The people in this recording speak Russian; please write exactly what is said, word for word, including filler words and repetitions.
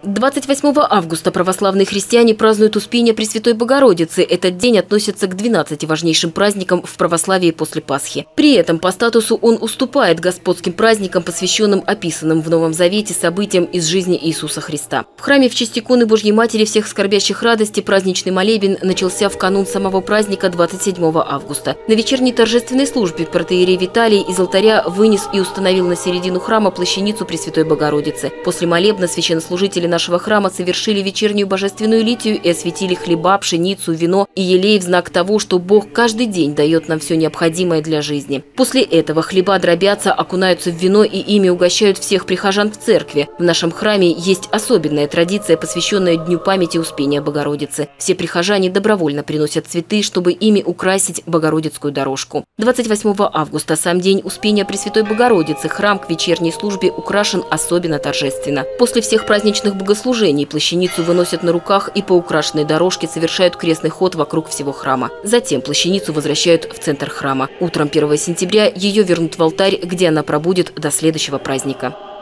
двадцать восьмого августа православные христиане празднуют Успение Пресвятой Богородицы. Этот день относится к двенадцати важнейшим праздникам в православии после Пасхи. При этом по статусу он уступает господским праздникам, посвященным описанным в Новом Завете событиям из жизни Иисуса Христа. В храме в честь иконы Божьей Матери всех скорбящих радости праздничный молебен начался в канун самого праздника двадцать седьмого августа. На вечерней торжественной службе протоиерей Виталий из алтаря вынес и установил на середину храма плащаницу Пресвятой Богородицы. После молебна священнослужители нашего храма совершили вечернюю божественную литию и осветили хлеба, пшеницу, вино и елей в знак того, что Бог каждый день дает нам все необходимое для жизни. После этого хлеба дробятся, окунаются в вино и ими угощают всех прихожан в церкви. В нашем храме есть особенная традиция, посвященная Дню памяти Успения Богородицы. Все прихожане добровольно приносят цветы, чтобы ими украсить Богородицкую дорожку. двадцать восьмого августа, сам день Успения Пресвятой Богородицы, храм к вечерней службе украшен особенно торжественно. После всех праздничных богослужений плащаницу выносят на руках и по украшенной дорожке совершают крестный ход вокруг всего храма. Затем плащаницу возвращают в центр храма. Утром первого сентября ее вернут в алтарь, где она пробудет до следующего праздника.